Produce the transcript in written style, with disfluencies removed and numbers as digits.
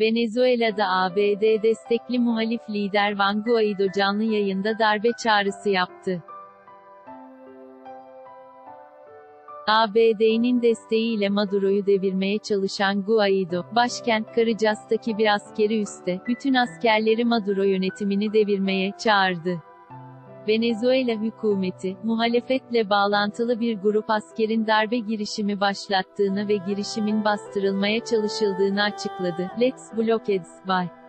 Venezuela'da ABD destekli muhalif lider Juan Guaido canlı yayında darbe çağrısı yaptı. ABD'nin desteğiyle Maduro'yu devirmeye çalışan Guaido, başkent Caracas'taki bir askeri üste, bütün askerleri Maduro yönetimini devirmeye çağırdı. Venezuela hükümeti, muhalefetle bağlantılı bir grup askerin darbe girişimi başlattığını ve girişimin bastırılmaya çalışıldığını açıkladı. Let's blockade, why?